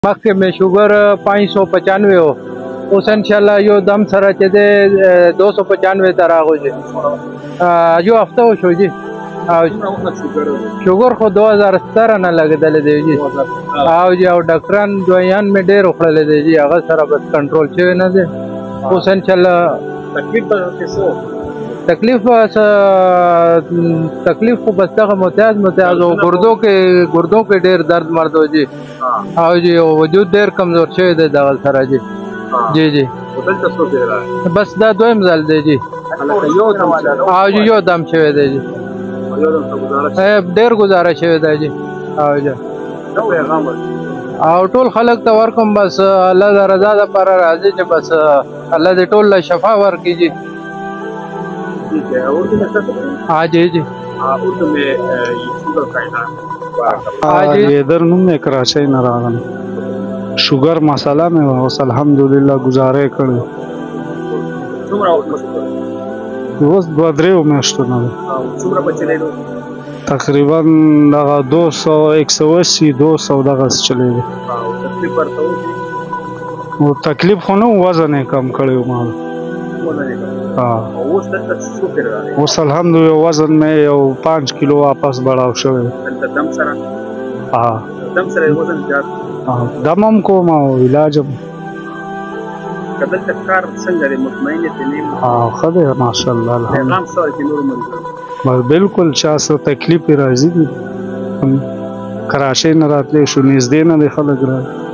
مخکې مې شوګر 595 و اوس انشاءالله یو دم سره چې دی 295 ته راغلی یو هفته وشو جي شوګر خو 2017 نه لګېدلی دی جي او جي او ډاکټران دوایان مې ډېر وخوړلی دی جي هغه سره بس کنټرول شوی نه دی اوس انشاءالله تکلیف خو بس دغه متعز او ګردو کې ډېر درد مرد و جي او جي وجود ډېر کمزور شوی دی دغه سره جي جی جی بس دا دویم ځل دی جی او جی یو دم شوی دی جی ډېر ګزاره شوی دی جی او جی او ټول خلک ته ورکوم بس الله د رضا دپاره راځي چې بس الله دې ټول له شفا ورکړي جي हाँ जी जी इधर में कराची न रागन शुगर मसाला में बस अल्हम्दुलिल्लाह गुजारे करे बस बदरे में अष्टना तकरीबन लगा 200 180 200 दगा चलेगा वो तकलीफ होना वजन है कम करे माल اوس الحمدلله وزن مې یو 5 کیلو واپس بڑاو شوی دم هم کوم او علاج هم ښه دی ماشاءالله بالکل چا څه تکلیف راځي کراچۍ نه راتلی شو نږدې نه دی خلک راځي